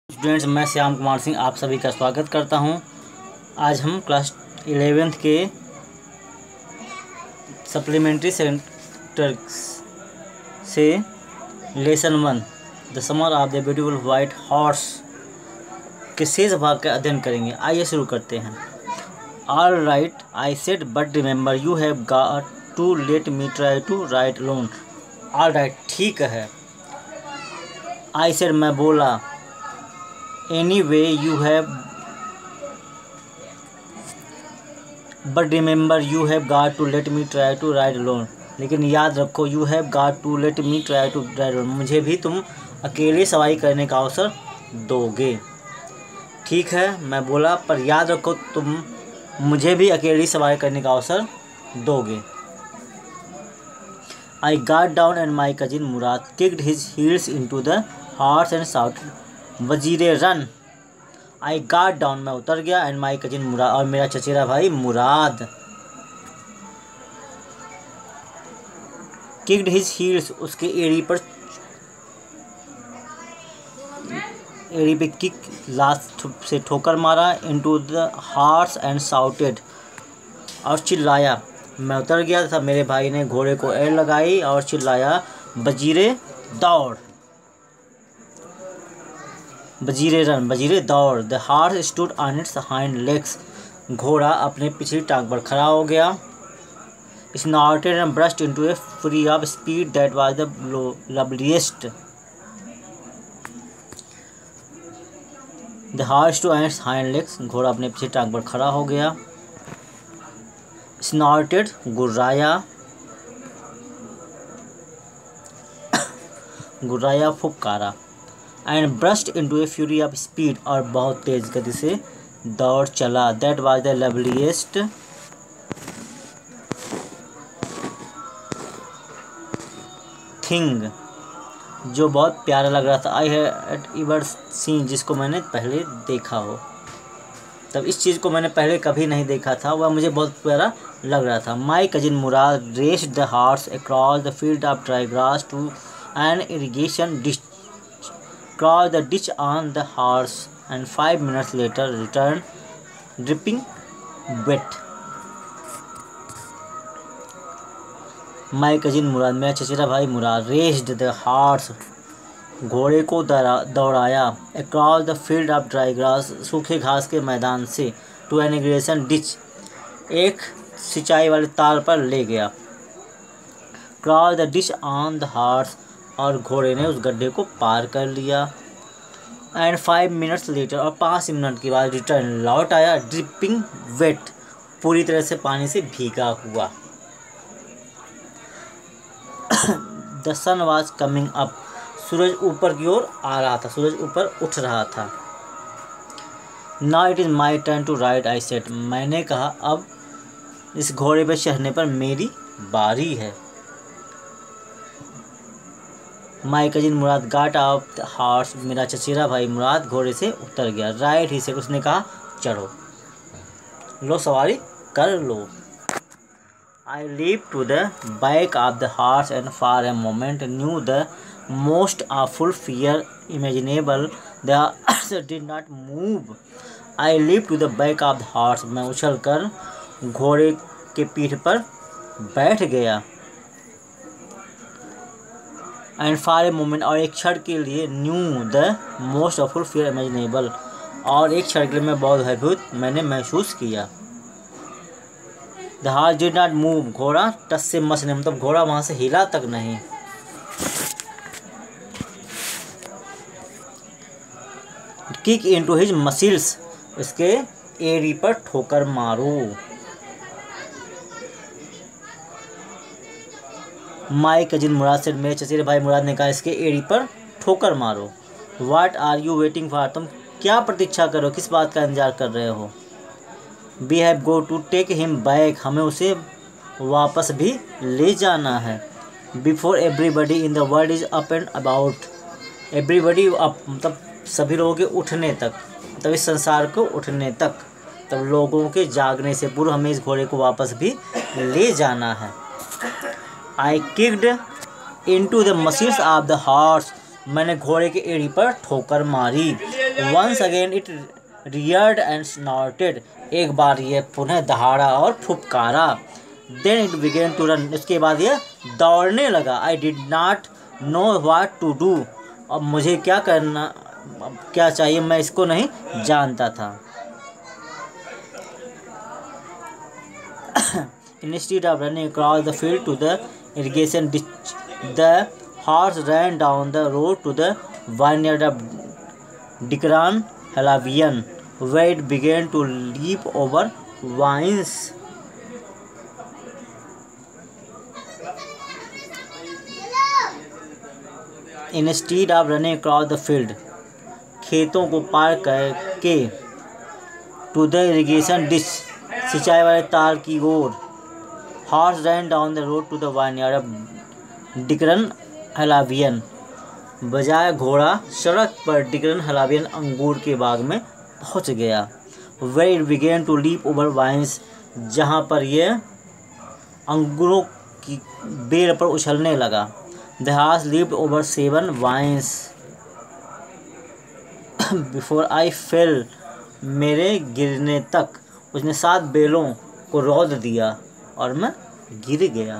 Students, मैं श्याम कुमार सिंह आप सभी का स्वागत करता हूं। आज हम क्लास 11th के सप्लीमेंट्री सेंटर से lesson 1 the summer of the beautiful white horse के शेष भाग का अध्ययन करेंगे। आइए शुरू करते हैं। All right I said but remember you have got to let me try to ride alone. All right, ठीक है। आई सेड, मैं बोला। Anyway, you have, but remember, you have got to let me try to ride alone. लेकिन याद रखो, you have got to let me try to ride alone. मुझे भी तुम अकेले सवारी करने का अवसर दोगे। ठीक है, मैं बोला, पर याद रखो तुम मुझे भी अकेली सवारी करने का अवसर दोगे। I got down and my cousin Murad kicked his heels into the horse and shouted, Vazire run. I got down, मैं उतर गया, एंड माई कजिन मुराद, और मेरा चचेरा भाई मुराद। किक्ड हिज हील्स, उसके एड़ी पे किक लात से ठोकर मारा। Into the horse and shouted, और चिल्लाया। मैं उतर गया था, मेरे भाई ने घोड़े को एड़ लगाई और चिल्लाया, वजीरे दौड़, वजीरे रन, वजीरे दौड़। The horse stood on its hind legs, घोड़ा अपने पिछली टांग पर खड़ा हो गया। Snorted and burst into a fury of speed that was the loveliest. The horse stood on its hind legs, घोड़ा अपने पिछली टांग पर खड़ा हो गया। स्नॉर्टेड, गुर्राया, गुर्राया, फुफकारा। And burst into a fury of speed, और बहुत तेज गति से दौड़ चला। That was the loveliest thing, जो बहुत प्यारा लग रहा था। आई हैड एवर सीन, जिसको मैंने पहले देखा हो। तब इस चीज़ को मैंने पहले कभी नहीं देखा था, वह मुझे बहुत प्यारा लग रहा था। My cousin Mourad raced the horse across the field of dry grass to an irrigation ditch, crossed the ditch on the horse, and 5 minutes later returned, dripping wet. My cousin Mourad, मेरा चचेरा भाई मुराद, raced the horse, घोड़े को दौड़ाया। across the field of dry grass, सूखे घास के मैदान से, to an irrigation ditch, एक सिंचाई वाले ताल पर ले गया। crossed the ditch on the horse, और घोड़े ने उस गड्ढे को पार कर लिया। एंड 5 minutes लेटर, और 5 मिनट के बाद रिटर्न, लौट आया। ड्रिपिंग वेट, पूरी तरह से पानी से भीगा हुआ। The sun was coming up, सूरज ऊपर की ओर आ रहा था, सूरज ऊपर उठ रहा था। Now it is my turn to ride, I said, मैंने कहा, अब इस घोड़े पर चढ़ने पर मेरी बारी है। My cousin Mourad got off the horse, मेरा चचेरा भाई मुराद घोड़े से उतर गया। राइट ही से, उसने कहा, चढ़ो, लो सवारी कर लो। I leap to the back of the horse and for a moment knew the most awful fear imaginable, the horse did not move. I leap to the back of the horse, मैं उछल कर घोड़े के पीठ पर बैठ गया। And for a moment, और एक क्षण के लिए, knew the most awful fear imaginable, और एक क्षण के लिए मैं बहुत भयभीत मैंने महसूस किया। The horse did not move, घोड़ा टस से मस नहीं, मतलब घोड़ा वहाँ से हिला तक नहीं। किक इनटू हिज मसल्स, इसके एड़ी पर ठोकर मारो। माई कजिन मुराद से, मेरे चचेरे भाई मुराद ने कहा, इसके एड़ी पर ठोकर मारो। What are you waiting for, तुम क्या प्रतीक्षा करो, किस बात का इंतजार कर रहे हो। We have go to take him back, हमें उसे वापस भी ले जाना है। Before everybody in the world is up and about, everybody up, मतलब सभी लोगों के उठने तक, मतलब इस संसार को उठने तक, तब लोगों के जागने से पूर्व हमें इस घोड़े को वापस भी ले जाना है। I kicked into the muscles of the horse, मैंने घोड़े के एड़ी पर ठोकर मारी। Once again it reared and snorted, एक बार ये पुनः दहाड़ा और फुफकारा। Then it began to run, इसके बाद ये दौड़ने लगा। I did not know what to do, अब मुझे क्या करना, अब क्या चाहिए मैं इसको नहीं जानता था। Instead of running across the field to the irrigation ditch, the horse ran down the road to the vineyard of Dikran Halavian, where it began to leap over vines. Instead of running across the field, खेतों को पार करके, to the irrigation ditch, सिंचाई वाले ताल की ओर, horse ran down the road to the vineyard of Dikran Halabian, बजाय घोड़ा सड़क पर डिकरन हलावियन अंगूर के बाग में पहुंच गया। Where it began to leap over vines, जहां पर यह अंगूरों की बेल पर उछलने लगा। The horse leaped over 7 vines before I fell, मेरे गिरने तक उसने 7 बेलों को रौंद दिया और मैं गिर गया।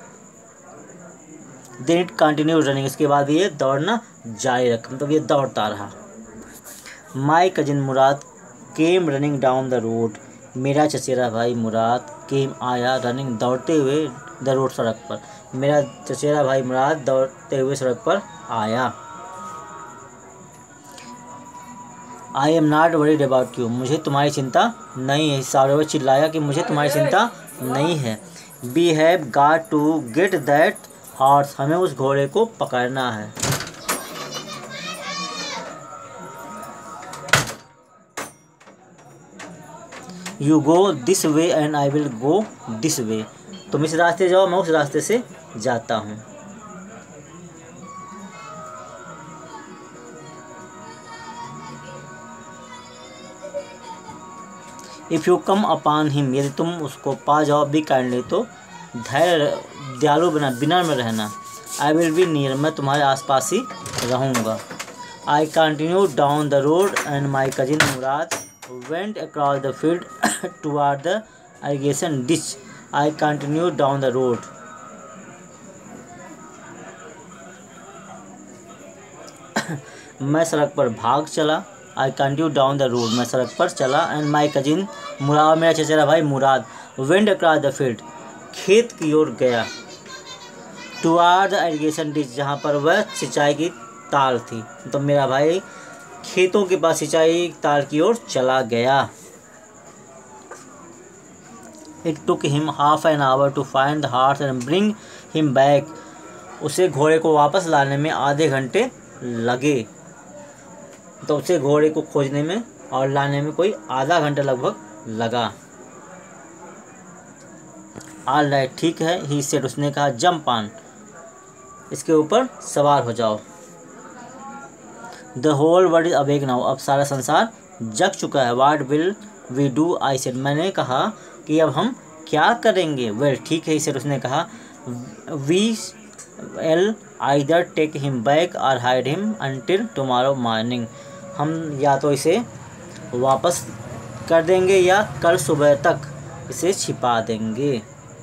देन इट कंटिन्यू रनिंग, इसके बाद ये दौड़ना जारी रखा, मतलब ये दौड़ता रहा। My cousin Mourad came running down the road, मेरा चचेरा भाई मुराद केम आया रनिंग दौड़ते हुए द रोड सड़क पर, मेरा चचेरा भाई मुराद दौड़ते हुए सड़क पर आया। I am not worried about you, मुझे तुम्हारी चिंता नहीं है, सारे वो चिल्लाया कि मुझे तुम्हारी चिंता नहीं है। We have got to get that horse, हमें उस घोड़े को पकड़ना है। You go this way and I will go this way, तुम इस रास्ते जाओ मैं उस रास्ते से जाता हूँ। If you come upon him, यदि तुम उसको पा जाओ, बी काइंडली, तो धैर्य दयालु बना, विनम्र रहना। आई विल बी नियर, मैं तुम्हारे आसपास ही रहूँगा। I continue down the road and my cousin Mourad went across the field toward the irrigation ditch. I continue down the road, मैं सड़क पर भाग चला। I continue down the road, मैं सड़क पर चला। एंड माई कजिन मुराद, मेरा चचेरा भाई Mourad, went across the field, खेत की ओर गया। टुवार्ड द इरिगेशन डिच, जहाँ पर वह सिंचाई की ताल थी, तो मेरा भाई खेतों के पास सिंचाई ताल की ओर चला गया। It took him half an hour to find the horse and bring him back, उसे घोड़े को वापस लाने में आधे घंटे लगे, तो उसे घोड़े को खोजने में और लाने में कोई आधा घंटा लगभग लगा। ऑल राइट, ठीक है, ही सेड, उसने कहा, जंप ऑन, इसके ऊपर सवार हो जाओ। The whole world is awake now, अब सारा संसार जग चुका है। What will we do, I said, मैंने कहा कि अब हम क्या करेंगे। वेल, ठीक है, ही सेड, उसने कहा, we will either take him back or hide him until tomorrow morning, हम या तो इसे वापस कर देंगे या कल सुबह तक इसे छिपा देंगे।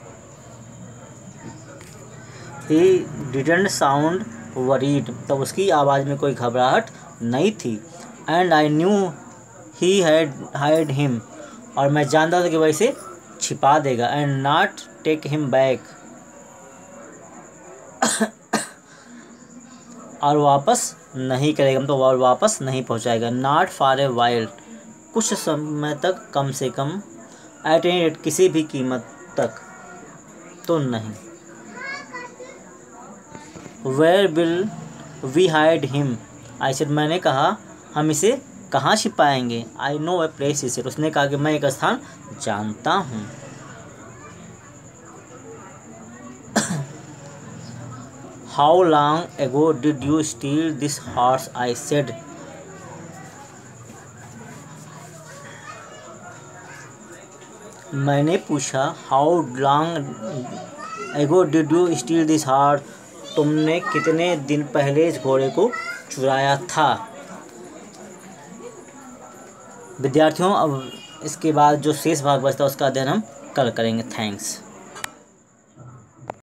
ही डिडंट साउंड वरीड, तब उसकी आवाज़ में कोई घबराहट नहीं थी। And I knew he had hide him, और मैं जानता था कि वह इसे छिपा देगा। And not take him back, और वापस नहीं करेगा, तो वह वापस नहीं पहुंचाएगा। नॉट फॉर ए वाइल, कुछ समय तक, कम से कम। एट एनी रेट, किसी भी कीमत तक तो नहीं। Where will we hide him, I said, मैंने कहा हम इसे कहाँ छिपाएंगे। I know a place, he said, उसने कहा कि मैं एक स्थान जानता हूँ। How long ago did you steal this horse, I said, मैंने पूछा, how long ago did you steal this horse, तुमने कितने दिन पहले इस घोड़े को चुराया था। विद्यार्थियों अब इसके बाद जो शेष भाग बचता है उसका अध्ययन हम कल करेंगे। थैंक्स।